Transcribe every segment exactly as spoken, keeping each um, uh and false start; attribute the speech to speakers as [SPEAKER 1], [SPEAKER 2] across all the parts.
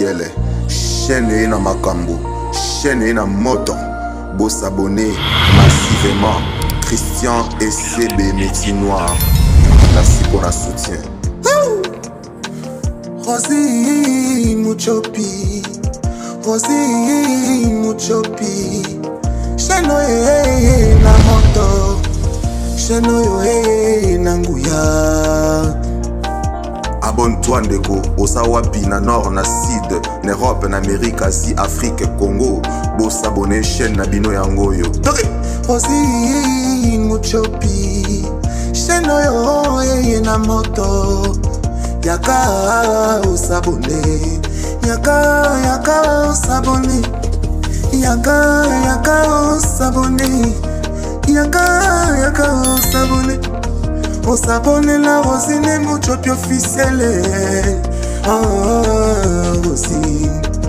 [SPEAKER 1] officielle. Chaîne na makambo, chaîne na moto. Beau s'abonner massivement. Christian et C B Métis Noir. Merci pour le soutien.
[SPEAKER 2] Rosie Muchopi, Rosie Muchopi. Chenoye na moto, chenoye na nguya.
[SPEAKER 1] Abonne-toi ndeko, Osawapi na nord na sud, na Europe na Amérique, Asie, Afrique, Congo. Bo s'abonner chaîne na bino yangoyo.
[SPEAKER 2] Rosie Muchopi, chenoye na moto. Yaka osabone, yaka yaka osabone. Yaka yaka osabone, yaka yaka osabone. Osabone la Rosine Muchopi officielle. Ah, Rosie,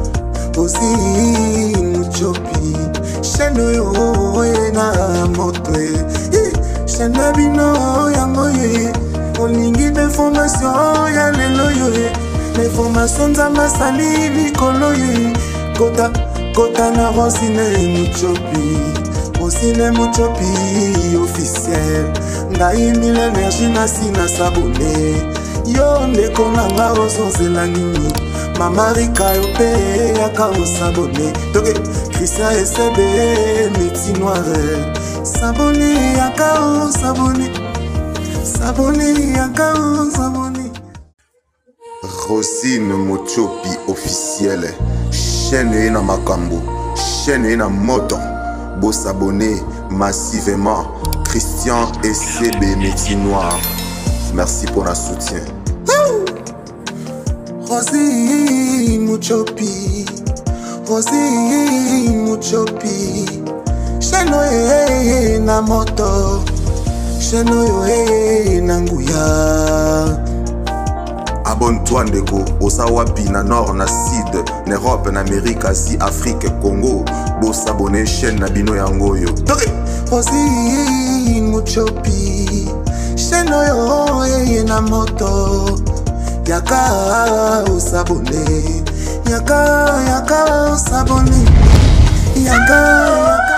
[SPEAKER 2] Rosie Muchopi. Cheno yo na motre, cheno bino yangoye. Olingi d'information ya lelo yo. L'information za masali likolo yo. Kota Kota na Rosine Muchopi, Rosine Muchopi officiel. Ndaimi l'énergie na sina sabone. Yo ndeko nanga osonzela nini. Mama Rika yo pe yaka osabone. Toke Christian et C B Métis Noir. Sabone yaka osabone. Sabone yaka osabone.
[SPEAKER 1] Rosine Muchopi officielle. Chaîne na makambo, chaîne na moto. Beau s'abonner massivement. Christian et C B Métis Noir. Merci pour le soutien.
[SPEAKER 2] Rosie Muchopi, Rosie Muchopi. Chenoye na moto, chenoye na nguya.
[SPEAKER 1] Abonne-toi ndeko, Osawapi na nord na sud, na Europe na Amérique, Asie, Afrique, Congo. Bo s'abonner chaîne na bino yangoyo.
[SPEAKER 2] Rosie Muchopi, chenoye na moto. Yaka osabone, yaka yaka osabone. Yaka yaka.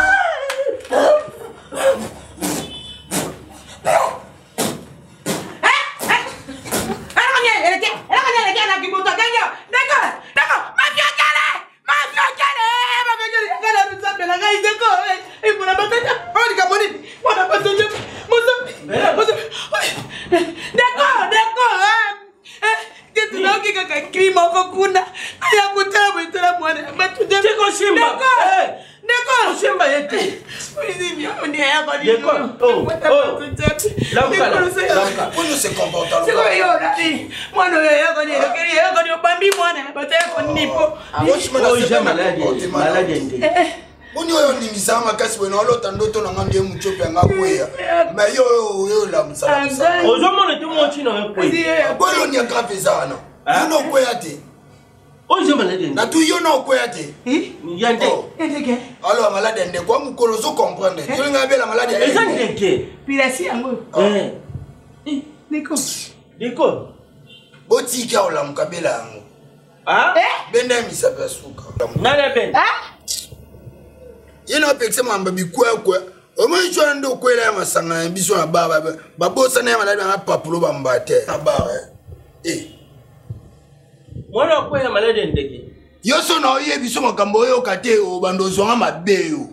[SPEAKER 3] Oni oyo nimisa makasi bwe na lota ndoto na ngambie Muchopi anga kweya. Ma yo yo la musala.
[SPEAKER 4] Ozo mona te mo chino yo kweya.
[SPEAKER 3] Boyo ni grave sana. Yo no kweya te.
[SPEAKER 4] Ozo malade.
[SPEAKER 3] Na tu yo no kweya te.
[SPEAKER 4] Eh? Yande.
[SPEAKER 3] Yande. Alors malade ndé kwa mukolo zo comprendre. Yo nga bela malade.
[SPEAKER 4] Ezande ke.
[SPEAKER 5] Pilasi yango.
[SPEAKER 4] Eh.
[SPEAKER 5] Eh, Neko.
[SPEAKER 4] Neko.
[SPEAKER 3] Boti ka ola mukabela yango.
[SPEAKER 4] Ah?
[SPEAKER 5] Eh?
[SPEAKER 3] Benda misa pasuka.
[SPEAKER 4] Nana ben.
[SPEAKER 5] Ah?
[SPEAKER 3] Yena pekse mamba bikwa kwa. Omo nchwa ndo kwela ya masanga ya biso na baba. Babosa na ya malade na papulo bambate. Na baba. Eh.
[SPEAKER 4] Mwana kwela malade ndeke.
[SPEAKER 3] Yo so na oye biso makambo yo kate o bandozo nga mabeyo.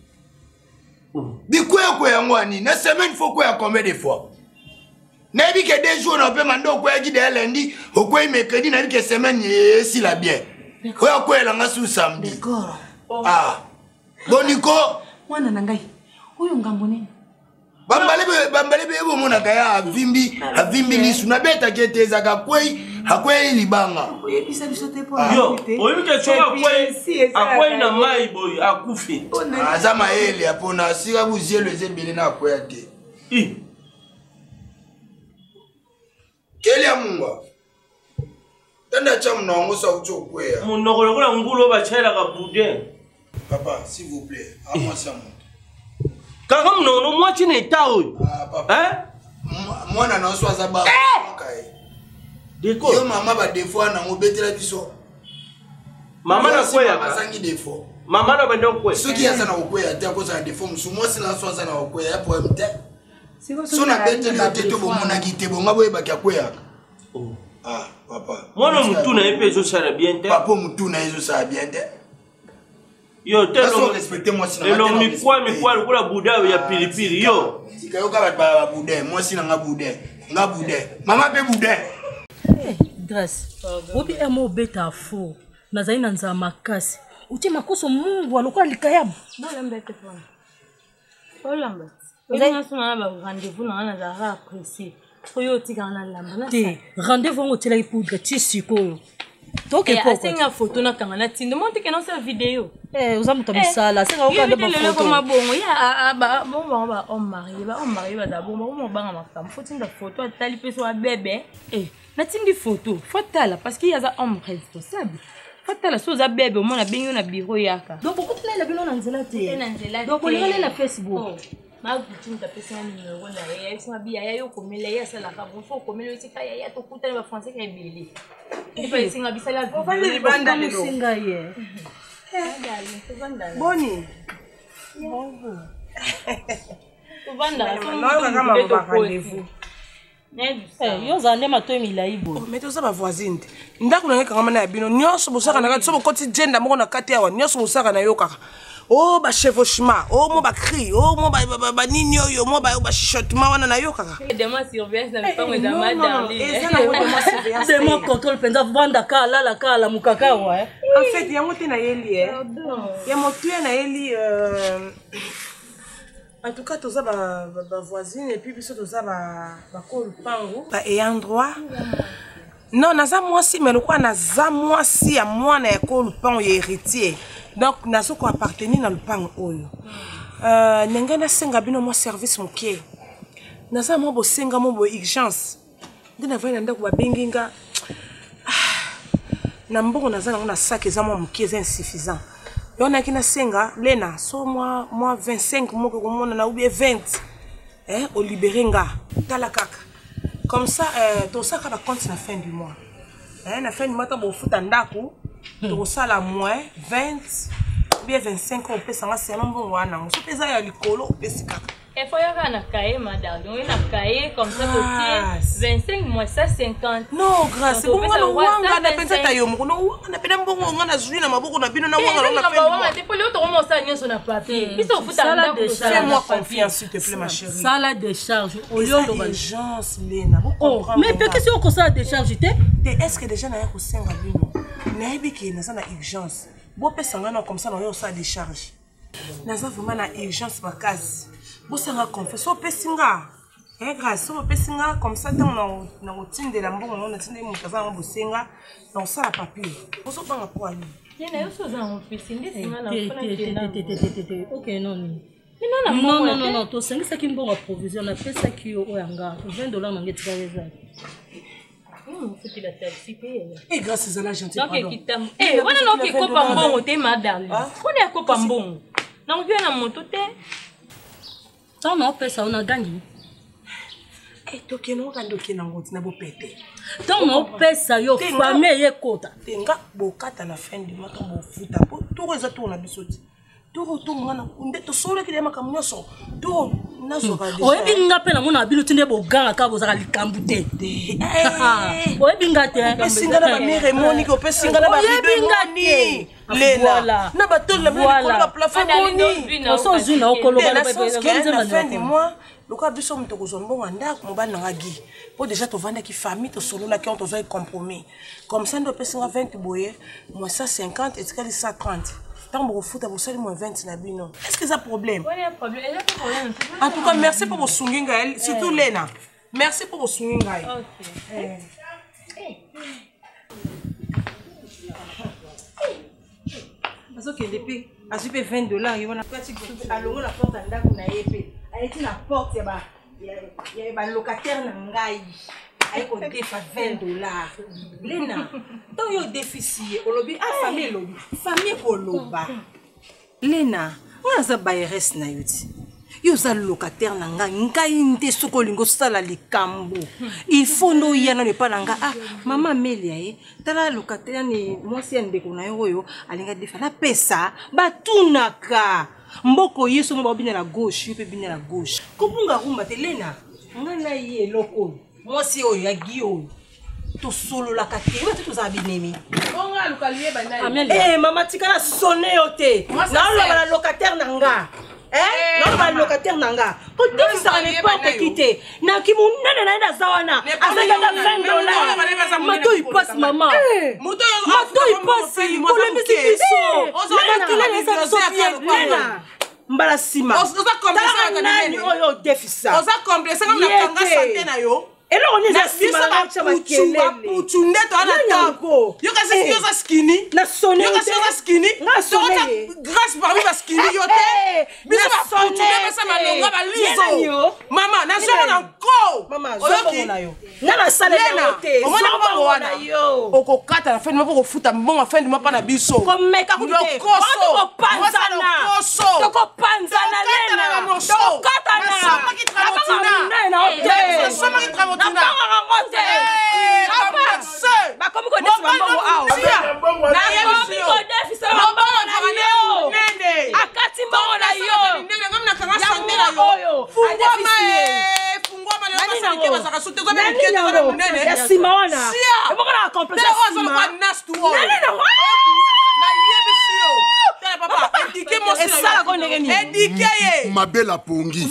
[SPEAKER 3] Bikwa kwa yango ani na semaine faut quoi combien de fois? Na bi ke deux jours na pe mando kwa ji de lundi, o kwa mercredi na bi ke semaine e si la bien. Kwa kwa la nga su samedi.
[SPEAKER 5] D'accord.
[SPEAKER 3] Ah. Boniko
[SPEAKER 5] Mwana nangai. Huyu ngambo nini?
[SPEAKER 3] Bambale bambale bebo mona kaya avimbi, avimbi lisu na beta keteza ka kwei, hakwei libanga.
[SPEAKER 5] Oyebisa biso te po.
[SPEAKER 4] Yo, oyuke choka kwei. Akwei na mai boy akufi.
[SPEAKER 3] Azama ele apona sika buzielo ezebele na kwea te.
[SPEAKER 4] I.
[SPEAKER 3] Kele ya munga. Tanda chamu na ngosa ucho kwea.
[SPEAKER 4] Munokolo kula ngulo ba chela ka boudin.
[SPEAKER 3] Papa, s'il vous plaît, à moi ça monte.
[SPEAKER 4] Quand non non moi tu n'es pas où?
[SPEAKER 3] Ah papa.
[SPEAKER 4] Hein?
[SPEAKER 3] Moi na non soit ça ba.
[SPEAKER 4] Déco.
[SPEAKER 3] Yo maman ba des fois na ngobetela biso.
[SPEAKER 4] Maman na quoi
[SPEAKER 3] basangi défaut.
[SPEAKER 4] Maman na bando quoi?
[SPEAKER 3] Ceux qui a ça na quoi ya te ko ça défaut musumo sina so ça na quoi ya pour mte. So na bete le teto bo mona kite bo ngabo e ba kya quoi ya. Oh. Ah, papa.
[SPEAKER 4] Moi non mutu na epe zo ça bien te.
[SPEAKER 3] Papa mutu na zo ça bien te.
[SPEAKER 4] Yo te
[SPEAKER 3] lo respecter moi sina.
[SPEAKER 4] Lo mi kwa mi kwa ko la buda ya pilipili yo.
[SPEAKER 3] Sika yo ka ba buda, moi sina nga buda. Nga buda. Mama pe buda.
[SPEAKER 6] Grâce. Obi emo beta fo. Nazai nanza makasi. Uti makoso Mungu alikuwa likayabu.
[SPEAKER 7] Non l'embête toi. Oh l'embête. Oza nasona ba rendez-vous na na za apprécier. Oyo tika na lamba na.
[SPEAKER 6] Te rendez-vous ngotela ipoudre tisiko. Toke
[SPEAKER 7] poko. Asenga photo na kanga na tindo monte ke na sa vidéo.
[SPEAKER 6] Eh uza muto misala, senga okanda ba photo.
[SPEAKER 7] Ko mabongo ya ba bon ba ba on mari ba on mari ba da bon ba mo banga makam. Faut tinda photo atali peso wa bébé. Eh na tindi photo, faut tala parce qu'il y a un homme responsable. Faut la chose à bébé au moins la bien na bureau yaka.
[SPEAKER 6] Donc beaucoup de la bino na nzela te.
[SPEAKER 7] Na nzela.
[SPEAKER 6] Donc on l'a la Facebook.
[SPEAKER 7] Ma gutu tapesa na numéro na ya sima bia ya yo komela ya sala ka bon faut komela tika ya ya to kutana ba français ka ebele. Ipa isinga bisala.
[SPEAKER 6] On va les banda le singa ye.
[SPEAKER 8] Boni.
[SPEAKER 7] Bonjour. To banda
[SPEAKER 8] non kama ba rendez-vous.
[SPEAKER 6] Eh yo zande mato milai bo.
[SPEAKER 8] Oh mais toza ba voisine. Ndako na ngeka kama na bino nyoso bosaka na kati so bokoti gender moko na kati ya wa nyoso bosaka na yo kaka. Oh ba chevauchement, oh mo ba cri, oh mo ba ba nini yo, mo ba ba chuchotement wana na yo kaka.
[SPEAKER 7] De ma surveillance na pas de madame.
[SPEAKER 6] C'est mon contrôle penza vanda ka la la ka la mukaka wa.
[SPEAKER 8] En fait, ya moté na yeli eh. Ya moté na yeli euh en tout cas, tous ça ba ba voisine et puis biso tous ça ba ba col pango. Ba et endroit. Non, naza moi si mais le quoi naza moi si à moi na col pango héritier. Donc nazo ko appartenir dans le pango oyo. Euh nengana senga bino mo service moké. Naza mo bo senga mo bo urgence. Ndina vana ndako ba benginga. Na mbongo naza na sac eza mo moké c'est insuffisant. On a qui na senga lena so moi moi vingt-cinq mo ko mona na ubie vingt eh au libérenga tala kaka comme ça euh to ça ka ba compte na fin du mois eh na fin du mois to bo futa ndako to sala moins vingt bien vingt-cinq on peut sanga c'est non bon wana so pesa ya likolo pesi kaka.
[SPEAKER 7] Il faut y avoir un cahier, madame. Donc, un cahier comme ça, vingt-cinq mois, ça, cinquante.
[SPEAKER 8] Non, grâce. C'est bon, on a un appel à Yom. On a un appel à Yom. On a joué dans ma boucle. On a bien un appel. Fais-moi confiance, s'il te plaît, ma chérie.
[SPEAKER 6] Ça, la décharge.
[SPEAKER 8] Urgence, Léna.
[SPEAKER 6] Mais qu'est-ce qu'on ça décharge?
[SPEAKER 8] Est-ce que déjà, on a un conseil à Bino? On a une urgence. Bon, personne comme ça, on a une décharge. On a vraiment une urgence, ma case. Bosanga confiance au pesinga eh grâce au pesinga comme ça dans na na routine de la mbongo na tinde mu kaza ngo bosenga dans ça la papier boso banga kwa ni
[SPEAKER 7] yena yo soza on pesinde singa na
[SPEAKER 6] OK non non non non non non to sengi ça qui mbongo provision na pesa ki yo yanga vingt dollars na ngetika yeza
[SPEAKER 7] non c'était la taxi
[SPEAKER 8] eh grâce à la gentille
[SPEAKER 7] pardon eh wana no ki kopa mbongo te madame on est kopa mbongo na on vient na moto te.
[SPEAKER 6] Ça on a ça on a gagné.
[SPEAKER 8] Eh toke no ka ndoke na ngoti na bo pété.
[SPEAKER 6] Tant on pesa yo famille ekota.
[SPEAKER 8] Tenga bokata na fin du mois to bo futa po to reza to na bisoti. To to ngana unde to solo ki dema kamunyoso. To nazo ka de.
[SPEAKER 6] Oyebi ngape na mona bilu tinde bo ganga ka bo za likambute. Eh. Oyebi ngate.
[SPEAKER 8] Singa na ba mire moni ko pe singa na ba video ngani. Lena. Na ba to la mire ko na plafond moni.
[SPEAKER 6] Oso zuna okolo ba
[SPEAKER 8] ba fin du mois. Le cas de son toko zombo anda ko ba na gi. Po déjà to vanda ki famille to solo la ki on to va compromis. Comme ça ndo pe singa vingt boye, moi ça cinquante et ça cent trente. Tant que vous foutez, vous savez, moins vingt nabino. Est-ce que ça a problème?
[SPEAKER 7] Oui, il y a problème.
[SPEAKER 8] En tout cas, merci pour vos souvenirs, surtout Léna. Merci pour vos souvenirs.
[SPEAKER 7] Ok.
[SPEAKER 8] Parce que depuis, à ce que vingt dollars, il y a une pratique de allons la porte à la cour épée. Elle est la porte, il y a un locataire nangai. Elle a défi vingt dollars. Léna, tant il y a déficit, on lobby, ah famille lobby, famille pour loba. Léna, on a ça bayres na yuti. yo za locataire na nga ngai nde soko lingo sala likambo il faut no yana ne pa na nga ah mama Melia eh tala locataire ni mwasi ya ndeko na yo oyo alinga defa na pesa batunaka mboko yeso mo babina la gauche pe bina la gauche kupunga rumba telena nga na ye loko mwasi oyo ya gio to solo la kate ba to za binemi
[SPEAKER 7] bonga lukalie bana
[SPEAKER 8] eh mama tikala sonné ote na lo la locataire na nga eh non pas locataire nanga ko defisa ne pas te quitter na ki munene na enda zawana azanga na vingt dollars mato il passe maman moto mato il passe ko le misi biso na kila ne sa so bien nena mbala sima oza complexe na nani oyo defisa oza complexe na kanga santé na yo elo on est sima na chama kelele putunde to ana tango yo kasi yo za skini na sonné yo kasi yo za skini na sonné grâce parmi ba skini yo te biso ba putunde pesa malonga ba lizo mama na so na ko mama zo na yo na na sale na te zo na yo okokata na fin mo ko futa mbongo fin mo pa na biso ko meka ku te ko panzana to ko panzana lena to kata na so ma ki tramotina na na so ma ki tramotina na pangarangote ba komi ko defi mbongo awo na komi ko defi mbongo na yo nende akati mbongo na yo nende ngamna kanga sande na yo fungwa mae fungwa male basa ke basa sote zo be ke na munene ya simawana mbongo na complexe sima nene na na yebisi yo tele papa edike mo sala esala ko ndenge ni edike ye
[SPEAKER 1] mabela pongi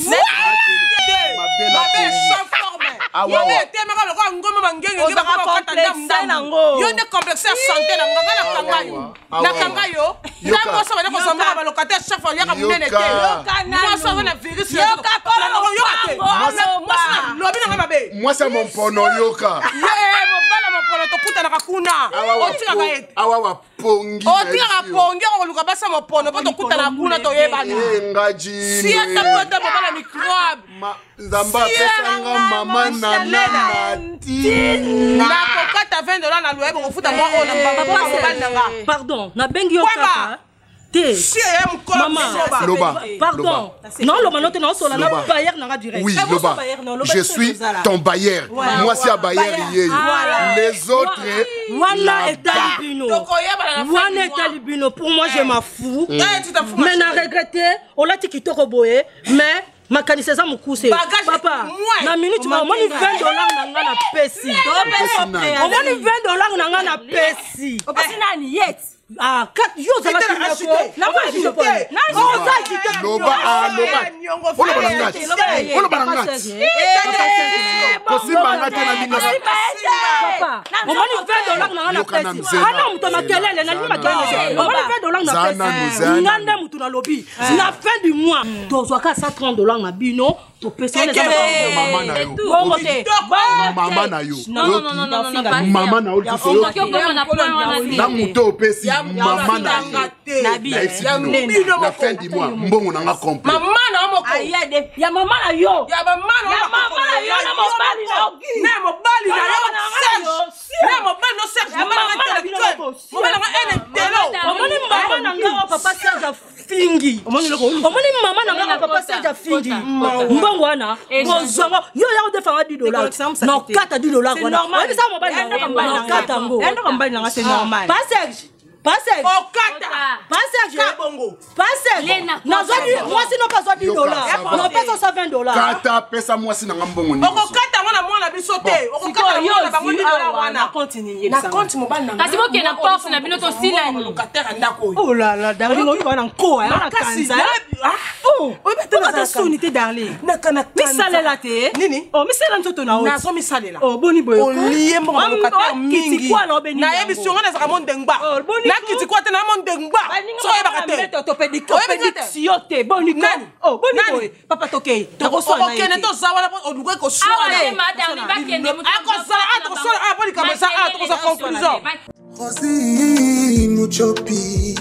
[SPEAKER 8] mabela pongi awa wa te maka lo kwa ngoma bangenge ke baka kata ndambo yo ne complexe ya santé na nganga na kanga yo na kanga yo na mo so bana ko so maka ba locataire chaque fois ya ka munene te yo kana mo so na virus yo ka ko yo te mo so lo bi na ngama be
[SPEAKER 1] moi c'est mon pono yoka
[SPEAKER 8] ye mo bala mo pono to kuta na kakuna o tika ka et
[SPEAKER 1] awa wa pongi
[SPEAKER 8] o tika ka pongi ko luka basa mo pono po to kuta na kuna to yeba ni
[SPEAKER 1] ngaji
[SPEAKER 8] si ata pota mo bala microbe
[SPEAKER 1] Zamba pesa nga mama na nati
[SPEAKER 8] na kokata vingt dollars na loyer ko futa mo ona mbaba papa nanga
[SPEAKER 6] pardon na bengi yo kaka te
[SPEAKER 8] si em ko
[SPEAKER 1] loba
[SPEAKER 6] pardon non loba note na sola na bailleur nanga direct
[SPEAKER 1] oui loba je suis ton bailleur moi c'est un bailleur yé les autres
[SPEAKER 6] wana etalibino wana etalibino pour moi je m'en fous mais na regretter on l'a tikitoko boye mais makanisa za mukuse papa na minute ma moni vingt dollars na nga na pesi omoni vingt dollars na nga na pesi opasi nani yet ah kat yo za la kinako na kwa jito pole na zo za jito
[SPEAKER 1] loba ah loba ono bana ngati ono bana ngati ko simba ngati na minga
[SPEAKER 6] papa omoni vingt dollars na nga na pesi ana muto na kelele na lima kelele omoni vingt dollars na pesi ngande muto na lobby na fin du mois tozwa ka cent trente dollars na bino to pesa na
[SPEAKER 1] mama na yo
[SPEAKER 6] bongote
[SPEAKER 1] mama na yo
[SPEAKER 7] non non non non non
[SPEAKER 1] mama na yo
[SPEAKER 7] na
[SPEAKER 1] na muto pesi mama na
[SPEAKER 8] na bi
[SPEAKER 1] na fin du mois mbongo na nga complet
[SPEAKER 8] mama na mo ko
[SPEAKER 6] ayede ya mama na yo
[SPEAKER 8] ya mama na
[SPEAKER 6] ya mama na yo na mobali na
[SPEAKER 8] na mobali na yo na mobali no serge mama na intellectuel mobali na ene telo
[SPEAKER 6] omoni mama na nga papa Serge fingi omoni loko omoni mama na nga papa Serge fingi mbongo wana bozongo yo ya ko defanga dix dollars na kata dix dollars wana obi sa mobali na kata ngo
[SPEAKER 8] endo mobali na nga c'est normal
[SPEAKER 6] pas Serge pas Serge
[SPEAKER 8] o kata
[SPEAKER 6] pas Serge
[SPEAKER 8] kabongo
[SPEAKER 6] pas Serge na zodi moi si no pas zodi dix dollars na pesa cent vingt dollars
[SPEAKER 1] kata pesa moi si na nga mbongo ni
[SPEAKER 8] oko kata mwana mwana biso te oko kata mwana bango dix dollars wana continue na compte mobali na
[SPEAKER 7] kasi boke na porte na bino to sila ni
[SPEAKER 8] locataire ndako
[SPEAKER 6] oh là là darling on va na ko na kanza oh
[SPEAKER 8] o bete na sonité darling na kana
[SPEAKER 6] misalela te
[SPEAKER 8] nini
[SPEAKER 6] oh misala nzoto na
[SPEAKER 8] na so misalela
[SPEAKER 6] oh boni boyo
[SPEAKER 8] o lié mbongo locataire mingi
[SPEAKER 6] na
[SPEAKER 8] yebi songa na zaka mondengba na kiti kwa te na mondengba so yeba kate
[SPEAKER 6] to pédiction te boni nani oh boni boy papa toke to ko so na
[SPEAKER 8] okene to zawana o duko ko so
[SPEAKER 7] awa madame bakende mutu
[SPEAKER 8] akosala akosala a boni kama sa a to sa conclusion
[SPEAKER 2] Rosi Muchopi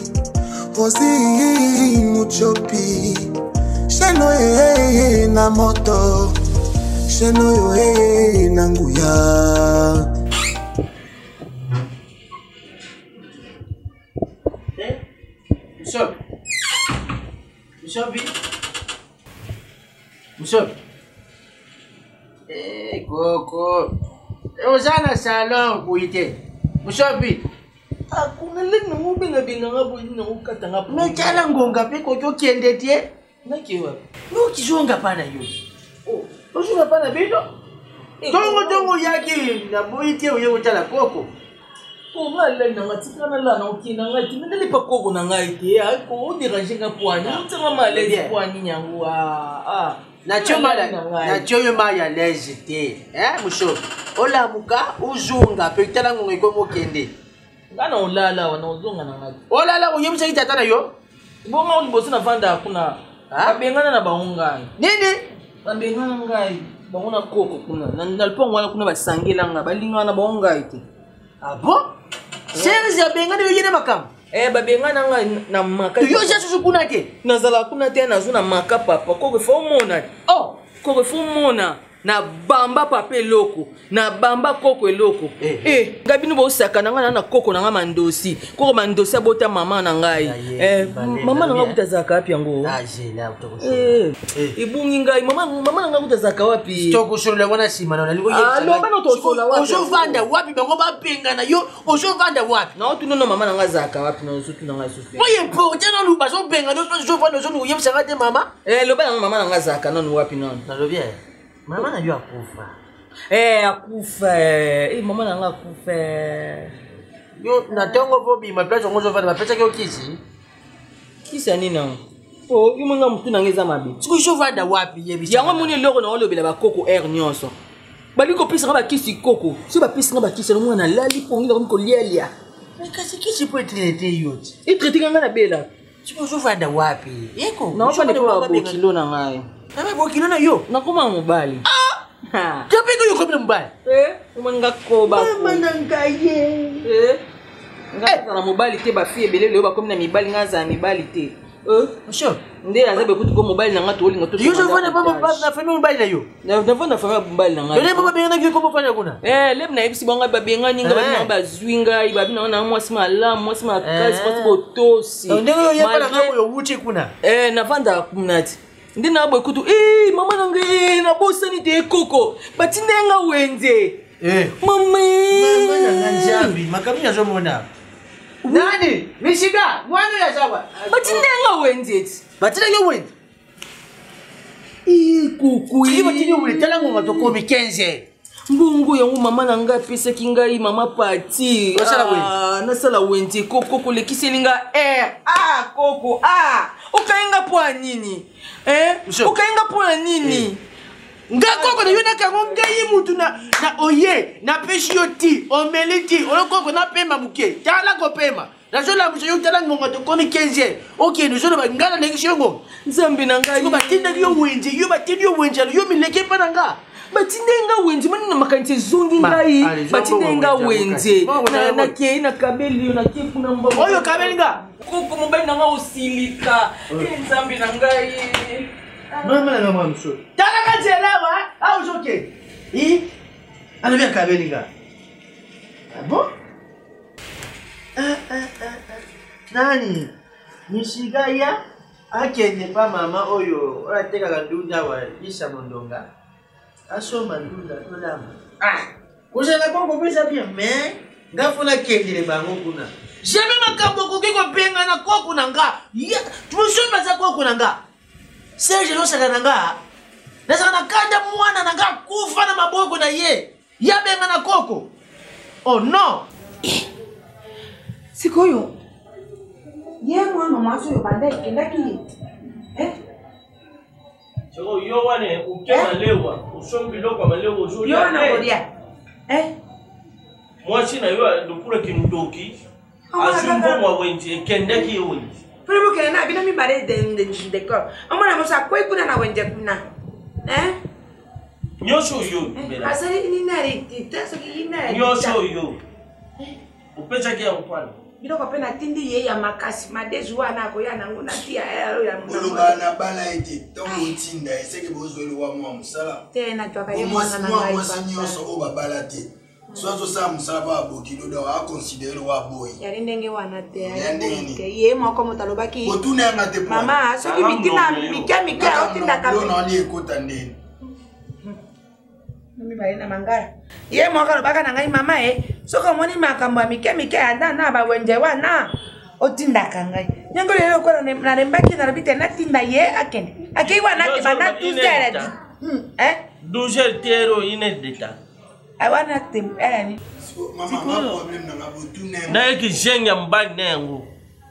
[SPEAKER 2] Rosi Muchopi Sheno e na moto Sheno e na nguya
[SPEAKER 4] Bishop. Bishop.
[SPEAKER 9] Monsieur. Eh, Coco. Ozana salon kuite. Musopi.
[SPEAKER 4] Akuna lena ngobenga benga ngabo ina ukatanga.
[SPEAKER 9] Mechala ngonga pe ko kende tie.
[SPEAKER 4] Nakiwa.
[SPEAKER 9] No kizonga pana yo.
[SPEAKER 4] Oh, ozunga pana bido.
[SPEAKER 9] Tongo tongo yaki na boite uye utala Coco.
[SPEAKER 4] Oh, ngale na ngatikana la na ukina ngati ndele pa Coco na ngaite. Ko déranger nga poani. Mutanga malaise poani nyangu ah. Ah.
[SPEAKER 9] Na choma la na choma ya légité. Eh, Musopi. Ola muka uzunga pe tala ngonga ikomo kende.
[SPEAKER 4] Ngana olala wana uzunga na ngati.
[SPEAKER 9] Olala uyemisa kitatana yo.
[SPEAKER 4] Bonga ulibosi na vanda kuna. Babengana na baungana.
[SPEAKER 9] Nini?
[SPEAKER 4] Babengana ngai. Bauna Coco kuna. Na nalipo ngwana kuna basangela nga balingana baunga ite.
[SPEAKER 9] Ah bon? Serge babengana yo yene makam.
[SPEAKER 4] Eh babengana nga na maka.
[SPEAKER 9] Yo ja susu kuna ke.
[SPEAKER 4] Nazala kuna te na zuna maka papa. Coco fo mona. Oh, Coco fo mona. Na bamba pape loko na bamba Coco eloko eh, eh ngabi no bosaka na ngana na Coco na ngama ndosi Coco mandosi abota mama na ngai eh mama na ngabuta zaka wapi yango
[SPEAKER 9] ah jela utoko
[SPEAKER 4] eh ibungi ngai mama mama na ngabuta zaka wapi
[SPEAKER 9] stoko sholo wana sima na liko yesa
[SPEAKER 4] ah lo bana to sola wapi
[SPEAKER 9] ozo vanda wapi bango bapenga na yo ozo vanda wapi
[SPEAKER 4] na otu no mama na ngazaka wapi na ozo tu na ngai sofi
[SPEAKER 9] moye po tena lu bazo penga no ozo vanda ozo no yemsa ngate mama
[SPEAKER 4] eh lo bana mama na ngazaka no wapi no
[SPEAKER 9] na lo bien. Mama na yo akufa.
[SPEAKER 4] Eh akufa eh mama na nga akufa.
[SPEAKER 9] Yo na tongo bobi ma place ngozo vana pesa ke okisi.
[SPEAKER 4] Kisa nini na? Oh, yo manga mtu na ngeza mabi.
[SPEAKER 9] Siko sho vanda wapi yebi.
[SPEAKER 4] Yango muni loko na olobela ba Coco air nyonso. Bali ko pisa ba kisi Coco. So ba pisa ba kisi no mwana lali pongi ko lielia.
[SPEAKER 9] Mais kasi kisi po traiter yote.
[SPEAKER 4] I traiter nga na bela.
[SPEAKER 9] Siko sho vanda wapi? Yeko.
[SPEAKER 4] Na opa ne ko ba kilo na ngai.
[SPEAKER 9] Kama bo kilo na yo.
[SPEAKER 4] Nakoma mobali.
[SPEAKER 9] Ah! Kape ko yo ko mbali.
[SPEAKER 4] Eh, umanga ko ba.
[SPEAKER 9] Mama nangaye.
[SPEAKER 4] Eh. Nga na mobali te ba fie belele yo ba komi na mibali nga za mibali te. Eh,
[SPEAKER 9] sure.
[SPEAKER 4] Nde azabe kutu ko mobali na nga to olinga to.
[SPEAKER 9] Yo je vona pa ba na famille mobali na yo.
[SPEAKER 4] Na na vona famille mobali na nga.
[SPEAKER 9] Yo ne pa ba na ko ko fanya kuna.
[SPEAKER 4] Eh, leb na ibisi bonga ba benga ninga ba na ba zwinga iba bina na mwasi mala mwasi ma kazi kwa botosi.
[SPEAKER 9] Ndenge yo yepa na ngabo yo wuti kuna.
[SPEAKER 4] Eh, na vanda kumnati. Ndi na boy kutu eh mama nange na bosani te Coco batindenga wenze
[SPEAKER 9] eh
[SPEAKER 4] mama
[SPEAKER 9] mama nanga njabi makamia zo mona nani mishiga mwana ya sawa
[SPEAKER 4] batindenga wenze
[SPEAKER 9] batindenga wenze
[SPEAKER 4] eh Coco
[SPEAKER 9] ibo batindenga wenze tala ngo ngatokomi quinze
[SPEAKER 4] mbungu yangu mama nanga pesa kingai mama pati
[SPEAKER 9] nasala wenze
[SPEAKER 4] ah nasala wenze Coco kolekiselinga eh ah Coco ah ukaenga kwa nini eh ukaenga kwa nini
[SPEAKER 9] ngako na yona kango ngai mutu na na oye na peshi yoti omeliti oloko na pema muke tala ko pema na zola muso yo tala ngonga to komi quinze okay no zola bangala lengi shongo
[SPEAKER 4] nzambi na ngai
[SPEAKER 9] ko batinda yo wenje yo batinda yo wenje yo mileke pa nanga
[SPEAKER 4] batindenga wenje mani na makanite zongi ngai batindenga wenje na na ke na kabeli na ke kuna mbabo
[SPEAKER 9] oyo kabeli nga
[SPEAKER 4] Coco mobali na nga usilika nzambi na ngai
[SPEAKER 9] mama na mama mso tala ka jelewa au joke i ana bien kabeli nga ah bon ah ah ah nani mishigaya akende pa mama oyo orateka kandunda wa isa mondonga asoma ndunda tolama ah kuzela kongo pesa bien mais ngafuna kendele bango kuna jamais makambo koki kopenga na Coco nanga tumusomba za Coco nanga Serge lo saka nanga nasaka na kanda mwana nanga kufa na maboko na ye yabenga na Coco oh no
[SPEAKER 5] sikoyo ye mwana mwaso yo banda ikendaki eh
[SPEAKER 4] Soko yo wane ukema lewa usombi loko malewa uzuri
[SPEAKER 5] yo na bodia eh
[SPEAKER 4] mwasi na yo ndukura kimdoki azumbo mwa wenje kendaki yo wenje
[SPEAKER 5] Primo que na bina mi bare de de de ko amana mo sa koi kuna na wenje kuna eh
[SPEAKER 4] nyosho yo
[SPEAKER 5] bela asali ni nari tita so ki nari
[SPEAKER 4] nyosho yo upecha kia upana
[SPEAKER 5] bino ko pena tindi ye ya makasi madezwa na ko ya nangu na tia ya
[SPEAKER 3] mwana na bala ete tongo tinda eseke bozweli wa mwa musala
[SPEAKER 5] tena twaka ye mwana na ngai
[SPEAKER 3] mwa sinyoso o babala te Soit ça, ça va beaucoup de doigts considérer wa boy.
[SPEAKER 5] Yari ndenge wana te. Ye moko motalobaki.
[SPEAKER 3] Otune ngate.
[SPEAKER 5] Mama, soki bitina mika mika otinda ka.
[SPEAKER 3] Yo na li ekota ndeni.
[SPEAKER 5] Mimi bali na mangara. Ye moko lobaka na ngai mama eh. Soko moni makambo mika mika anda na ba wenje wana. Otinda ka ngai. Nyango lelo ko na rembaki na rabite na tinda ye akende. Aki wana te bana tuzere. Eh?
[SPEAKER 10] douze tero ine deta.
[SPEAKER 5] I want to eh
[SPEAKER 3] mama ma problem na ngabotu ne.
[SPEAKER 10] Na yeki jenga mbani nengo.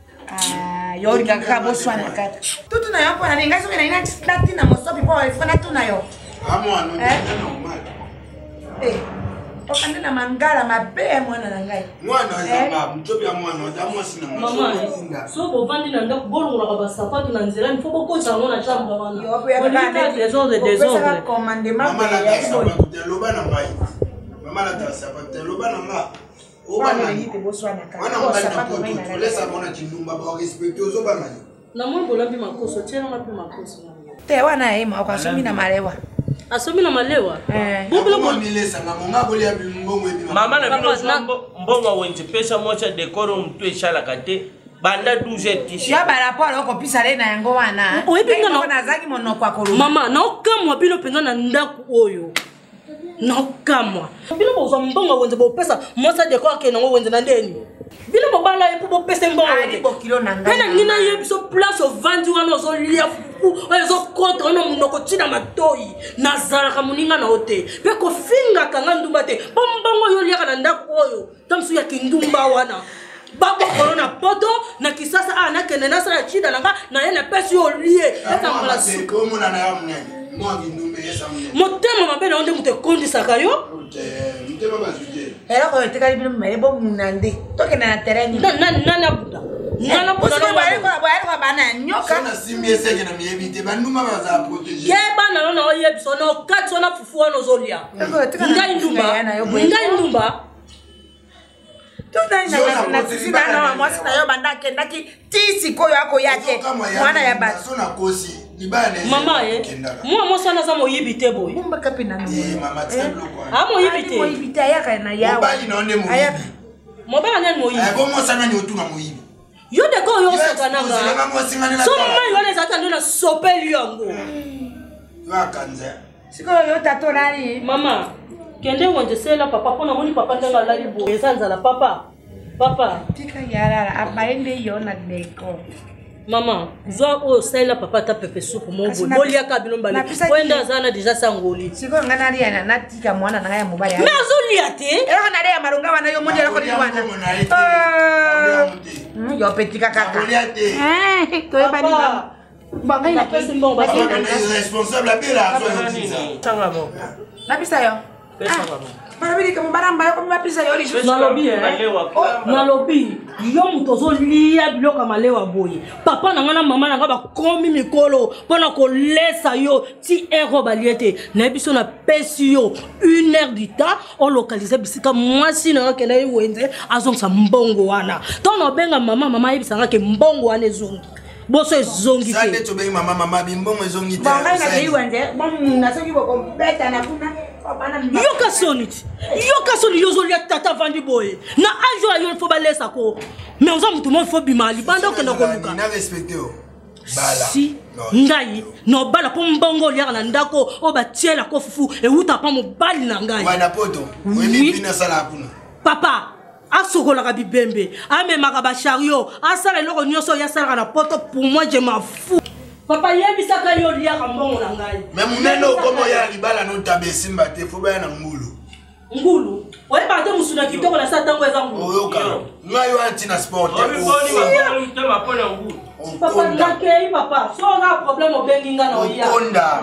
[SPEAKER 5] Ah, yori kaka boswana kata. Tutu na yoko na ninga so na ina nati na mosopi po ifana tu na yo.
[SPEAKER 3] Amo ano normal.
[SPEAKER 5] Eh. Okande na mangala mabe mwana na ngai.
[SPEAKER 3] Mwana zamba mtobi ya mwana damu sina
[SPEAKER 6] mama. So bo vandi na ndako bolo na baba sapato na nzela ni foko ko cha ngona chamba wana.
[SPEAKER 5] Yo po ya bana
[SPEAKER 6] des ordres des ordres.
[SPEAKER 5] Commandement.
[SPEAKER 3] Mama la kasa ba kuteloba na mai. Mama la kasa ba kuteloba na ma. Obana
[SPEAKER 5] yite boswana kaka.
[SPEAKER 3] Wana sapato mai na. Laisse bona chindumba ba respecter ozobana.
[SPEAKER 6] Na mo bolambi makoso tena ngapi makoso.
[SPEAKER 5] Te wana yeye mwa kwa somi na malewa.
[SPEAKER 6] Asomi na malewa.
[SPEAKER 5] Eh.
[SPEAKER 3] Boblo mo nilesa ngamo ngaboli ya bimbongo ebi.
[SPEAKER 10] Mama na bino mbongo wenje pesa mocha dekoro mtu eshala kate banda douze t-shirt.
[SPEAKER 5] Ya bara polo ko pisa le na yango wana.
[SPEAKER 6] Oyebinga
[SPEAKER 5] na na zaki mono kwa kolo.
[SPEAKER 6] Mama na okamwa bino penga na ndaku oyo. Na okamwa. Bino bozo mbongo wenje bo pesa mocha dekoro ke na wenje na ndeni. Bino bo bala epo bo pesa mbongo.
[SPEAKER 5] Ali bo kilo na ngana.
[SPEAKER 6] Kana ngina yebiso place au vandi wana zo lia ezo kontra na munoko tina matoi na zara kamuninga na hote pe ko finga kanga ndumba te bombongo yo lia kana ndako oyo tamsu ya kindumba wana babo korona poto na kisasa ana kende na sara chida nanga na yena pesi yo lie eta mala su
[SPEAKER 3] ko muna na yamne mo kindumbe yesa mune
[SPEAKER 6] motema mabe na onde mute kondi sakayo
[SPEAKER 3] mutema bazuje
[SPEAKER 5] era ko etika libino mere bo munande toke na terrain
[SPEAKER 6] na na na na buda na buda
[SPEAKER 5] no bare ko bare ko bana nyoka
[SPEAKER 3] sana simbi eseke na miebite banduma baza protéger
[SPEAKER 6] ye bana na oyebiso no katso na fufu wana zolia ngai ndumba ngai ndumba
[SPEAKER 5] tuna na na sisina na mwasi na yo banda kendaki tisi koyo yako yake mwana ya basi
[SPEAKER 3] sona kosi libane
[SPEAKER 6] mama ye mwa moso na za moyibite boy
[SPEAKER 5] kumba kapina ni
[SPEAKER 3] eh mama tseblo kwa
[SPEAKER 6] ha moyibite
[SPEAKER 5] moyibite yaka na yawo
[SPEAKER 3] bali na onde moyibi
[SPEAKER 6] mobala nani moyibi
[SPEAKER 3] eh bomo sana ni otuna moyibi
[SPEAKER 6] yo de ko yo sakananga so mai wana zata ndo na sopeli yango
[SPEAKER 3] wakanze
[SPEAKER 5] siko yo tato nani
[SPEAKER 6] mama kende wonje sela papa pona moni papa ndanga lali bo esanza la papa papa
[SPEAKER 5] tika yara abaende yo na deko
[SPEAKER 6] mama zo o sela papa ta pepe soupe mo bo bolia ka bilombali wenda zana deja sangoli
[SPEAKER 5] siko ngana ria na natika mwana na ya mobali
[SPEAKER 6] me azolia te
[SPEAKER 5] era na ria malunga wana yo moni yako ni wana mm yo petika kaka eh to ebani banga ina pesa mbongo basi
[SPEAKER 3] responsable abela
[SPEAKER 10] tanga mo
[SPEAKER 5] na pisa yo pesa baba barabiri kama baramba yo kama pisa yo lisho
[SPEAKER 6] na lobi eh na lobi yo mutozo lia biloka malewa boye papa na ngana mama na ngaba komi mikolo pona ko lesa yo ti ero baliete na biso na pesi yo une heure du temps on localiser bisika mwasi na ngakela yo wenze azongsa mbongo wana to no benga mama mama yebisa ngake mbongo wana ezongi boso ezongi te
[SPEAKER 3] sande to benga mama mama bimbongo ezongi te
[SPEAKER 5] banga na yi wenze bam na soki boko beta na kuna
[SPEAKER 6] yoka soniti yoka soni yozolia tata vandi boye na ajo ayo fo balesa ko mais on mutu mo fo bimali banda okenda ko luka
[SPEAKER 3] na respecter o bala
[SPEAKER 6] si ngai no bala po mbongo lia na ndako o batiela ko fufu e uta pa mo bali na ngai
[SPEAKER 3] wana poto webi bina sala kuna
[SPEAKER 6] papa asokola ka bibembe amemaka ba chariot asala eloko nyonso ya sala na poto pour moi je m'en fous papa yebisaka yo lia ka mbongo na ngai
[SPEAKER 3] mais munene okomo ya libala no tabesimba te fo ba na ngulu
[SPEAKER 6] ngulu oye ba te musuna kitoko na sa tango eza ngulu
[SPEAKER 3] oyoka nwayo anti na sport
[SPEAKER 10] te ko ni tema pona ngulu
[SPEAKER 6] papa nakei papa so na problème obengi nga na oya
[SPEAKER 3] konda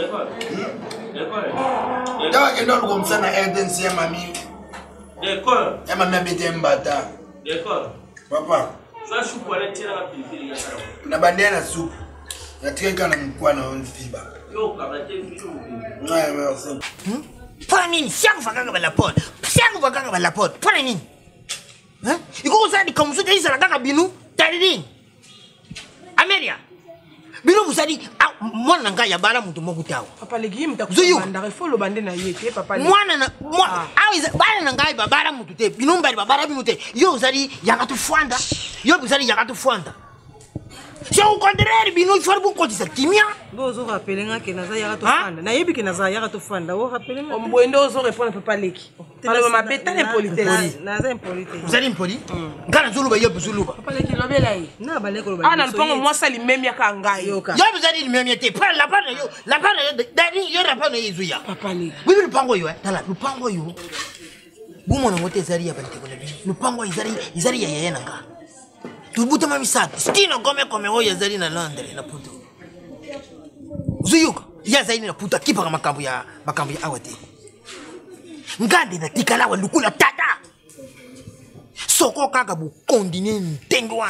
[SPEAKER 3] dawa kendo ko msana urgence ya mami
[SPEAKER 10] d'accord
[SPEAKER 3] ya mami abete mbata
[SPEAKER 10] d'accord
[SPEAKER 3] papa
[SPEAKER 10] ça chou pour aller tirer la pilipili ya sana
[SPEAKER 3] na bandana na soup na treka na mkwana on fiba
[SPEAKER 10] yo kabate ficho
[SPEAKER 3] ouais merci
[SPEAKER 11] Pona nini? Siaku fakanga bala pot. Siaku fakanga bala pot. Pona nini? Hein? Iko usadi kamusuja isa la kaka binu. Tadi nini? Amelia. Binu usadi mwana ngai ya bala mutu mokutawa
[SPEAKER 8] papa leki mtakubanda refolo bande na yete papa
[SPEAKER 11] mwana na awiza bala ngai babala mutu te binomba babala binu te yo uzali yakatufwanda yo uzali yakatufwanda c'est au contraire bino il faut beaucoup de timia
[SPEAKER 8] bozo rappeler nga ke naza yakatufwanda na yebi ke naza yakatufwanda wo rappeler nga ombwendo ozo répondre papa leki alors ma beta l'impolitesse naza impolitesse
[SPEAKER 11] vous allez impoli ngana zuluba yo zuluba
[SPEAKER 8] papa leki lobela yi na baleko loba ana lupango moi sali même yaka ngai yo
[SPEAKER 11] vous allez le même yete pas la part yo la part dani yo rapport na yizuya
[SPEAKER 8] papa leki
[SPEAKER 11] oui lupango yo tala lupango yo bumo na mote zari ya balite ko lupango izari izari ya yena nga tubuta mami sati stino gome kome oya zari na Londres na puto zuyuka ya zari na puta kipa kama makambo ya makambo ya awate ngande na tikala wa lukula tata soko kaka bu kondine ntengwan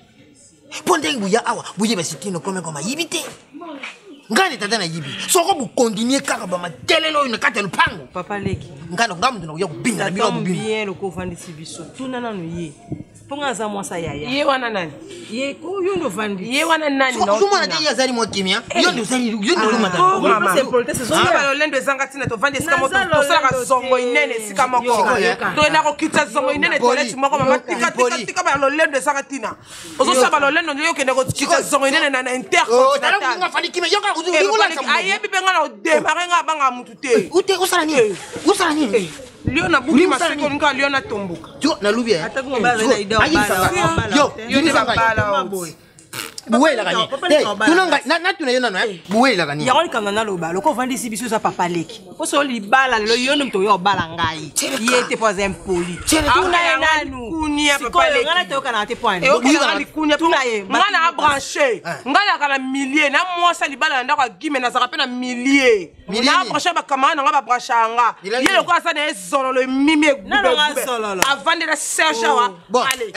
[SPEAKER 11] ponde buya awa buye ba stino gome koma yibite ngande tata na yibi soko bu kondine kaka ba matelelo ina kata lupango
[SPEAKER 8] papa leki
[SPEAKER 11] ngana ngamu ndo ya kubinga na bilo kubinga
[SPEAKER 8] bien le kofandisi biso tunana no ye ponga za mwasa yaya
[SPEAKER 5] ye wana nani
[SPEAKER 8] ye ko yo ndo vandi
[SPEAKER 5] ye wana nani
[SPEAKER 11] no so mwana dia zali mo kimia yo ndo zali yo ndo luma ta
[SPEAKER 8] mama c'est politesse so
[SPEAKER 5] ba lo lendo ezanga tina to vandi sika moto to sala zongo inene sika moko to na ko kitsa zongo inene toilette moko mama tika tika tika ba lo lendo ezanga tina ozo sa ba lo lendo yo kende ko kitsa zongo inene na intercontinental
[SPEAKER 11] nga fandi kimia yo ka kuzu ngula
[SPEAKER 5] ta ayebi benga na démarrer nga banga mutu te
[SPEAKER 11] ute usala ni usala ni
[SPEAKER 5] Liona buki maseko nka Liona tombuka.
[SPEAKER 11] Jo na lubia.
[SPEAKER 8] Atako mbala na ida mbala.
[SPEAKER 11] Yo, yuni sanga boy. Buwela kani. Tunanga na na tuna yona no eh. Buwela kani.
[SPEAKER 8] Ya kanga na loba. Loko vandi si biso sa papa leki. Poso li bala lo yono mto yo bala ngai. Yete po za impoli. Tuna ye nanu. Kunia papa leki. Ngana toka na te point.
[SPEAKER 5] E o kana li kunia tuna ye. Ngana a brancher. Ngana kana millier na moi sa li bala ndako gime na zaka pe na millier. Na brancher ba kamana nga ba brancher nga. Ye lo kwa sa na ezolo le mimi e gube. Avant de la serge wa.
[SPEAKER 11] Allez.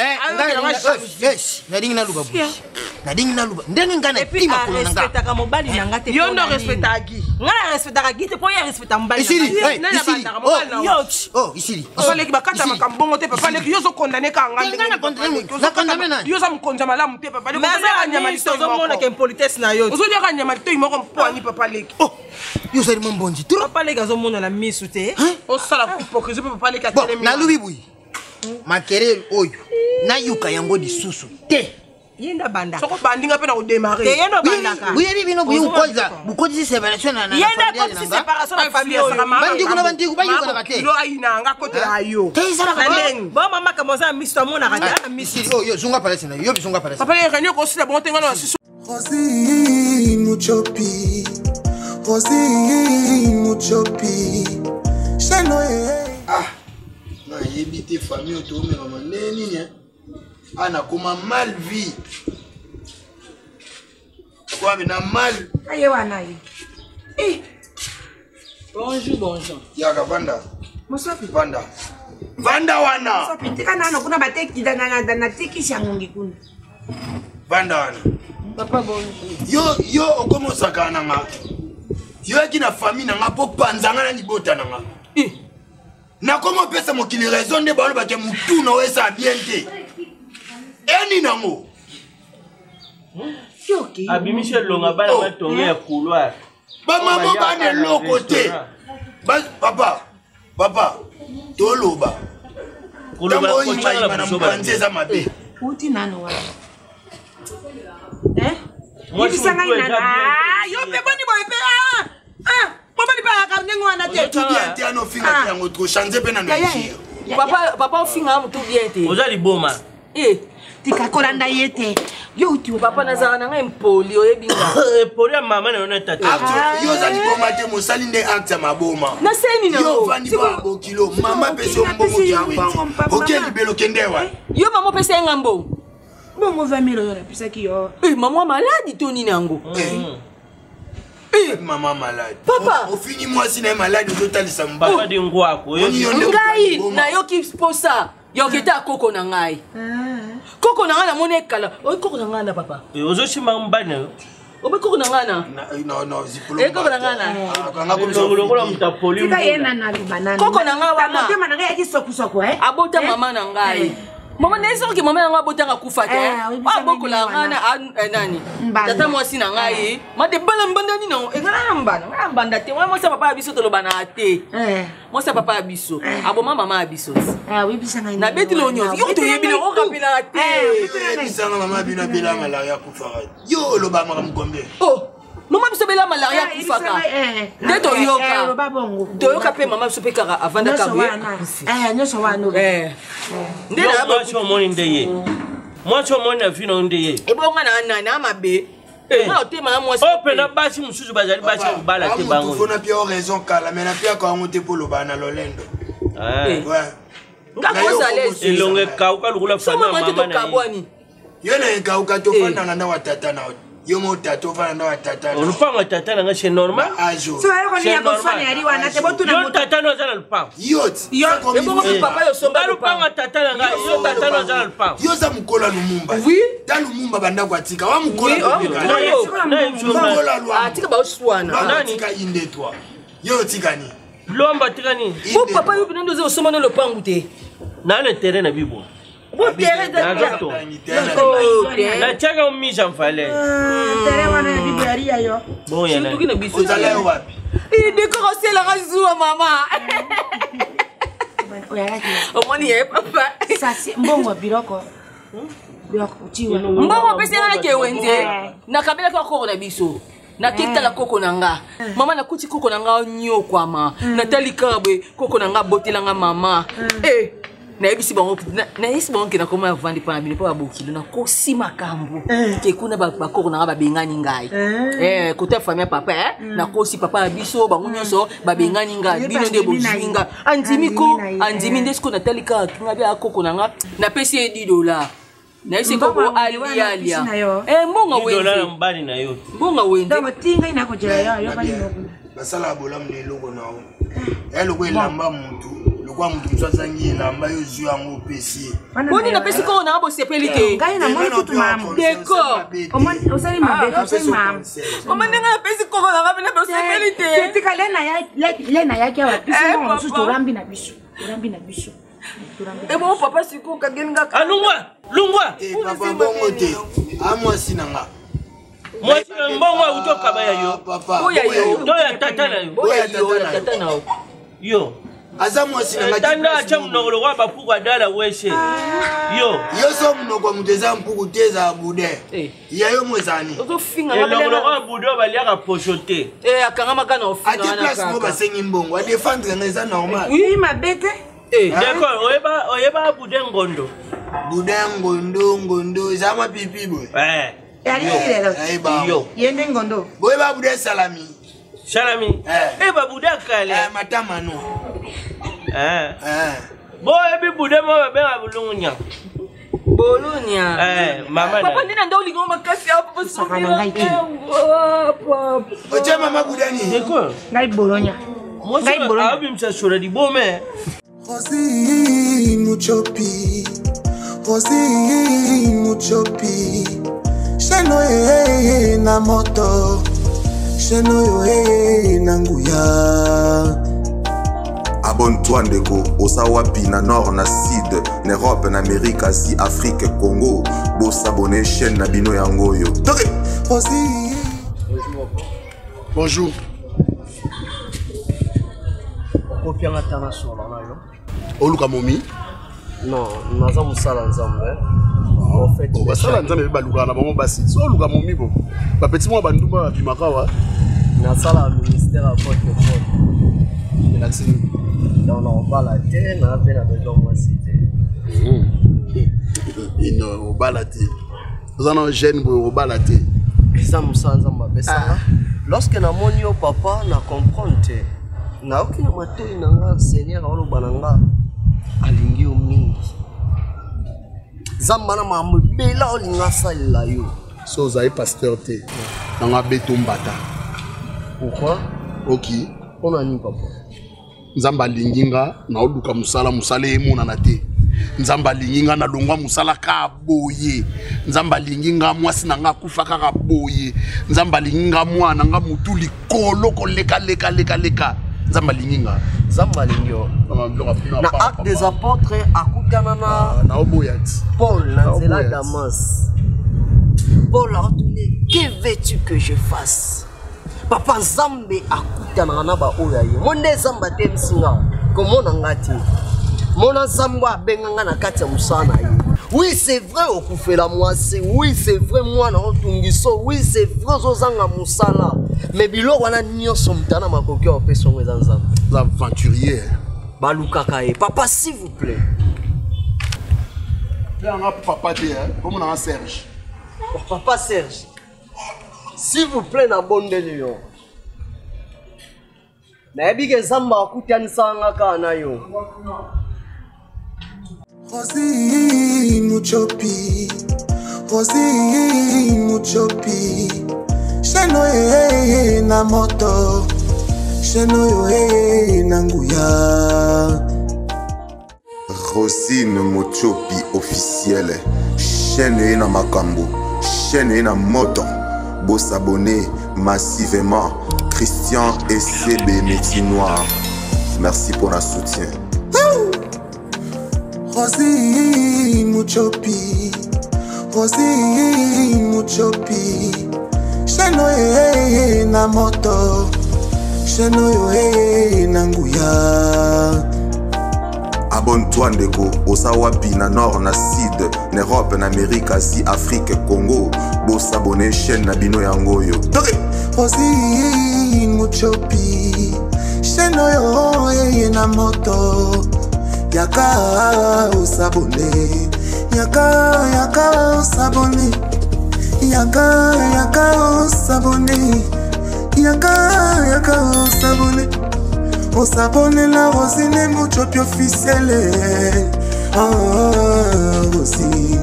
[SPEAKER 11] Yes. Na dingi na luba bu. Na dingi na luba. Ndenge ngana tima ko nanga.
[SPEAKER 8] Respecta mobali nanga te.
[SPEAKER 5] Yo ndo respecta agi.
[SPEAKER 8] Ngana respecta agi te po ya respecta mobali.
[SPEAKER 11] Isiri. Isiri.
[SPEAKER 8] Yo.
[SPEAKER 11] Oh, isiri.
[SPEAKER 5] Papa leki bakata makambongo te papa leki yo zo condamner ka ngale.
[SPEAKER 11] Ngana condamner. Na condamner na.
[SPEAKER 5] Yo za mkonja malamu te papa leki.
[SPEAKER 8] Mais ça nyama liso zo mona ke politesse na yo.
[SPEAKER 5] Ozo dia nyama lito imoko mpwani papa leki.
[SPEAKER 11] Oh. Yo zari mbonji.
[SPEAKER 8] Papa leki zo mona la misu te.
[SPEAKER 5] O sala hypocrisie papa leki atele mi.
[SPEAKER 11] Na lubi bui. Makerel oyo. Na yuka yango disusu. Te.
[SPEAKER 8] Yenda banda.
[SPEAKER 5] Soko bandinga pe na démarrer.
[SPEAKER 8] Te yendo banda ka.
[SPEAKER 11] Oui, oui, bino buyi ukoza. Bukozi séparation na na.
[SPEAKER 8] Yenda ko si séparation na famille sa mama.
[SPEAKER 11] Bandi kuna bandi ku bayi kuna kate.
[SPEAKER 5] Lo aina nga kote ayo.
[SPEAKER 11] Te sala ka.
[SPEAKER 8] Bo mama ka moza misto mona kate.
[SPEAKER 11] Misiri. Oh, yo zunga pale sina. Yo bisunga pale.
[SPEAKER 5] Papa leki renyo ko sila bonte ngana siso.
[SPEAKER 2] Rosi Muchopi. Rosi Muchopi. Chano eh.
[SPEAKER 3] Ah. Na yebite famille to me mama neni ne. Ana kuma mal vie. Kwa na mal.
[SPEAKER 5] Aye wana ye. Eh.
[SPEAKER 4] Bonjour, bonjour.
[SPEAKER 3] Ya ka vanda.
[SPEAKER 5] Musafi
[SPEAKER 3] Vanda. Vanda wana.
[SPEAKER 5] Musafi tika nano kuna bateki dana na dana tiki shangungi kuna.
[SPEAKER 3] Vanda wana.
[SPEAKER 4] Papa bonjour.
[SPEAKER 3] Yo yo okomo sakana nga. Yo akina famille na nga po panzanga na libota na nga. Eh. Na komo pesa mokili raison de balo ba ke mutu no esa bien te. Eni nango.
[SPEAKER 5] Yoki.
[SPEAKER 10] Abi Michel longa bala ba tonga ya couloir.
[SPEAKER 3] Ba maman ba ne lo côté. Ba papa. Papa. Toloba.
[SPEAKER 10] Couloir
[SPEAKER 3] ko changa na mpanze za mabe.
[SPEAKER 5] Uti nano wa. Eh?
[SPEAKER 10] Moi je suis
[SPEAKER 5] ah, yo pe boni boy pe ah. Ah, papa ni ba ka ndengo wana te.
[SPEAKER 3] Tu bien te ano finga te yango tro changer pe na nchi.
[SPEAKER 4] Papa papa ofinga mutu bien te.
[SPEAKER 10] Ozali boma.
[SPEAKER 4] Eh,
[SPEAKER 5] tika kolanda yete. Yo tu
[SPEAKER 4] papa nazana nanga impoli oyebinga.
[SPEAKER 10] Poli ya mama na yona tata.
[SPEAKER 3] Yo zali boma te mosali nde acte maboma.
[SPEAKER 4] Na seni na
[SPEAKER 3] yo vandi ba bo kilo mama peso mbongo jawe. OK libelo kende wa.
[SPEAKER 4] Yo mama pesa ngambo.
[SPEAKER 5] Bongo vingt mille euros pesa ki yo.
[SPEAKER 4] Eh maman malade toni nango.
[SPEAKER 3] Eh maman malade.
[SPEAKER 4] Papa,
[SPEAKER 3] au fini moi si na malade totalisa mba.
[SPEAKER 10] Papa di ngwako.
[SPEAKER 4] Ngai na yo ki posa. Yo keta koko na ngai. Koko na ngana mone kala. O koko na ngana papa.
[SPEAKER 10] E ozo shima mbana.
[SPEAKER 4] Obe koko na ngana.
[SPEAKER 3] No no zipolo.
[SPEAKER 4] E koko na ngana.
[SPEAKER 3] Anga ko
[SPEAKER 10] ngolo ngolo mtapoli.
[SPEAKER 5] Tika yena na banana.
[SPEAKER 4] Koko na ngana wana.
[SPEAKER 5] Motema na ngai aki soku soko eh.
[SPEAKER 4] Abota mama na ngai. Maman n'est sûr que maman n'a pas de temps à couper. Ah, beaucoup la rana à nani. Tata moi si n'a rien. Ma de balan bandani non. Et là on ban, on ban date. Moi moi ça papa abisso to lo banate. Moi ça papa abisso. Abo maman abisso. Ah oui bisa ngai. Na beti lo nyos. Yo to yebi lo kapila te.
[SPEAKER 3] Eh, bisa maman bina bila malaria kufa. Yo lo ba maman gombe.
[SPEAKER 4] Oh. Maman biso bela malaria kufaka. Ndeto yoka. To yoka pe maman biso pe kaka avant d'akawe.
[SPEAKER 5] Eh, nyoso wano.
[SPEAKER 4] Eh.
[SPEAKER 10] Ndela ba cho moni ndeye. Moi cho moni na fino ndeye.
[SPEAKER 4] E bonga na na na mabe. Eh, na te maman moi.
[SPEAKER 10] Open na basi mususu bazali basi bala te bango.
[SPEAKER 3] Fona pia raison kala mais na pia ko ngote polo bana lolendo.
[SPEAKER 10] Eh.
[SPEAKER 3] Ouais.
[SPEAKER 4] Ngako salesi.
[SPEAKER 10] Elonge kauka lukula fana mama na.
[SPEAKER 4] Maman te kabwani.
[SPEAKER 3] Yena ekauka to fana na watata na. Yo mo tato fana na watata.
[SPEAKER 10] Olupanga tata na c'est normal.
[SPEAKER 3] Ajo.
[SPEAKER 5] So ayo ni yako fana yari wana te botu na
[SPEAKER 10] yo tata no zala lupanga.
[SPEAKER 3] Yot.
[SPEAKER 4] Yo e bongo papa yo somba
[SPEAKER 10] lupanga tata na nga yo tata no zala lupanga.
[SPEAKER 3] Yo za mukola Lumumba.
[SPEAKER 4] Oui.
[SPEAKER 3] Ta Lumumba banda kwatika wa mukola.
[SPEAKER 10] Na yo. Na yo.
[SPEAKER 3] Ah
[SPEAKER 4] tika ba uswana.
[SPEAKER 3] Nani tika inde toi. Yo tika ni.
[SPEAKER 10] Lomba tika ni.
[SPEAKER 4] Bo papa yo binando zo somba no lupangu te.
[SPEAKER 10] Na le terrain na bibo.
[SPEAKER 4] Bo terrain da
[SPEAKER 10] gato. Na chaga umisha mfale.
[SPEAKER 5] Terrain wana ya bibi ya yo.
[SPEAKER 10] Bon yana.
[SPEAKER 4] Tuki na biso.
[SPEAKER 3] Uzala wapi?
[SPEAKER 4] I décorer la razua mama. Omoni ye papa.
[SPEAKER 5] Sasi mbongo biroko. Biroko chiwa.
[SPEAKER 4] Mbongo pesa na ke wende. Na kabela kwa koko na biso. Na tikta la koko nanga. Mama na kuti koko nanga nyo kwa ma. Na talika bwe koko nanga botela nga mama. Eh. Na ebisi bango na esi bango ke na koma vandi pa bino pa bokilo na kosi makambo ke kuna ba bakoko na ba bengani ngai eh kota famille papa eh na kosi papa biso bango nyoso ba bengani ngai bino nde bojinga andimi ko andimi ndesko na talika kinga bya koko na nga na pesi e dix dollars na esi ko ali ali eh mbonga we
[SPEAKER 10] dollars mbali na yo
[SPEAKER 4] mbonga we
[SPEAKER 5] ndo tinga ina ko jera yo bali no
[SPEAKER 3] basala bolam de logo nawo eh logo elamba muntu kwa mtu msazangi lamba yo zio yango pesi
[SPEAKER 4] boni na pesi ko na abo sepelite
[SPEAKER 5] ngai na moni kutu mamu
[SPEAKER 4] deko
[SPEAKER 5] comment osali mabe osali mamu
[SPEAKER 4] comment nga pesi ko na ngabe na sepelite
[SPEAKER 5] tika lena ya lena ya kwa biso mo susu torambi na biso torambi na biso
[SPEAKER 4] e bo papa siko ka genga
[SPEAKER 10] alungwa lungwa
[SPEAKER 3] e papa bongo te amwa sinanga
[SPEAKER 10] moi mbongo utoka baya yo
[SPEAKER 3] papa
[SPEAKER 4] oya yo
[SPEAKER 10] to ya tata na yo
[SPEAKER 4] oya yo tata na
[SPEAKER 10] yo
[SPEAKER 3] aza mwasi na ngati
[SPEAKER 10] tanda acha mnogolo kwa bapuku adala weshe yo
[SPEAKER 3] yo so mnogo muteza mpuku teza abude ya yo mwezani
[SPEAKER 4] ozo finga
[SPEAKER 10] ngabele mnogolo kwa abude baliaka pochote
[SPEAKER 4] eh akanga makana ofinga
[SPEAKER 3] wana kaka ati place mo basengi mbongo a défendre ngeza normal
[SPEAKER 5] oui ma bête
[SPEAKER 10] eh d'accord oyeba oyeba abude ngondo
[SPEAKER 3] bude ngondo ngondo zama pipi boy
[SPEAKER 10] eh
[SPEAKER 5] yali lelo
[SPEAKER 10] yo
[SPEAKER 5] yende ngondo
[SPEAKER 3] boy ba bude salami
[SPEAKER 10] salami eh ba bude kale
[SPEAKER 3] eh matama no
[SPEAKER 10] eh eh boy bi bude mo be ba bulungunya
[SPEAKER 4] bolunya
[SPEAKER 10] eh mama na
[SPEAKER 4] papa ndina ndo lingo makasi hapo
[SPEAKER 5] sakana ngai ki
[SPEAKER 3] papa oje mama bude ni
[SPEAKER 10] deko
[SPEAKER 5] ngai bolonya
[SPEAKER 10] ngai bolonya abi msasura di bome
[SPEAKER 2] Rosi muchopi Rosi muchopi Sheno ye na moto Sheno ye na nguya
[SPEAKER 1] Abonne-toi ndeko osawapi na nord na sud na Europe na Amérique Asie Afrique Congo bo s'abonner chaîne na bino yango yo Toke
[SPEAKER 2] Rosi
[SPEAKER 9] Bonjour
[SPEAKER 12] Copie international na yo
[SPEAKER 9] Oluka momi
[SPEAKER 12] non naza musala nzambe en fait
[SPEAKER 9] on va sala nzambe baluka na bango basi so oluka momi bo ba petit moi banduma bimaka wa
[SPEAKER 12] na sala ministère à porte de
[SPEAKER 9] merci
[SPEAKER 12] dans on bala te na pe na besoin moi cité
[SPEAKER 9] ino obala te ozana jeune bo obala te
[SPEAKER 12] eza musala nzambe besanga lorsque na moni yo papa na comprendre te na okina matoi na nga seigneur oloba na nga alingi yo mingi zamba na mambo bela olinga salela yo
[SPEAKER 9] so ozali pasteur te nanga beto mbata
[SPEAKER 12] pourquoi
[SPEAKER 9] ok
[SPEAKER 12] mpona nini papa
[SPEAKER 9] nzambe alingi nga na oluka mosala mosala emonana te nzambe alingi nga na longwa mosala kaka boye nzambe alingi nga mwasi na nga akufa kaka boye nzambe alingi nga mwana nga motu likolo koleka leka leka leka
[SPEAKER 3] Zamba Linginga.
[SPEAKER 12] Zamba Lingio. Na acte des apôtres akutana na
[SPEAKER 3] na Oboyat.
[SPEAKER 12] Paul Nanzela Damas. Paul a retourné. Que veux-tu que je fasse? Papa Zambe akutana na ba oyaye. Monde Zamba temsinga. Comment nangati? Mona Zamba benganga na kati ya musana ye. Oui, c'est vrai au koufé la moissé. Oui, c'est vrai moi na otungiso. Oui, c'est vrai zozanga musala. Mais bilo wana nyonso mtana makoki o peso ngeza nzamba.
[SPEAKER 3] L'aventurier.
[SPEAKER 12] Balukaka e. Papa s'il vous plaît.
[SPEAKER 3] Là on a papa té hein. Comme on a Serge.
[SPEAKER 12] Oh, papa Serge. S'il vous plaît na bonde lion. Na ebike zamba akutani sanga kana yo.
[SPEAKER 2] Rosie Muchopi, Rosie Muchopi, Sheno e na moto, Sheno e na nguya.
[SPEAKER 1] Rosine Muchopi officielle, chaîne na makambo, chaîne na moto, beau s'abonner massivement, Christian et C B Métier Noir. Merci pour le soutien.
[SPEAKER 2] Rosie Muchopi, Rosie Muchopi, Sheno e na moto, Sheno e na nguya.
[SPEAKER 1] Abonne-toi ndeko, Osawapi na Nord na Sud, na Europe na Amérique, Asie, Afrique, Congo, bo s'abonner chaîne na bino yangoyo.
[SPEAKER 2] Rosie Muchopi, Sheno e na moto. Yaka usabone, yaka yaka usabone, yaka yaka usabone, yaka yaka usabone, usabone la Rosine Muchopi officielle. Ah, Rosine,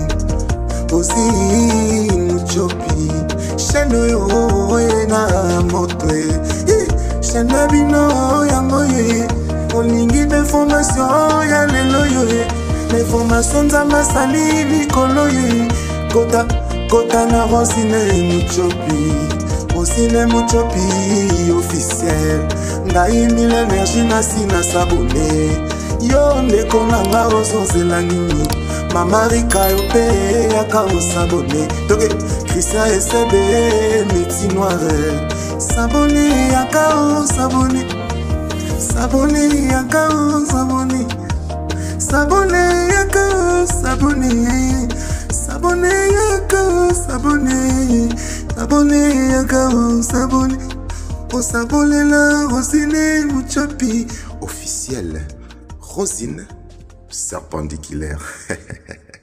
[SPEAKER 2] Rosine Muchopi, Sheno yo na motre, Sheno bino yangoye. Olingi d'information ya lelo yo. L'information za masali likolo yo. Kota kota na Rosine Muchopi, Rosine Muchopi officiel. Ndaimi l'énergie na sina sabone. Yo ndeko nanga ozozela nini. Mama Rika yo pe yaka osabone. Toke Christian et C B Métier Noir. Sabone yaka osabone. Sabone yaka sabone, sabone yaka sabone, sabone yaka sabone, sabone yaka sabone, o sabone la Rosine Muchopi
[SPEAKER 1] officielle, Rosine perpendiculaire.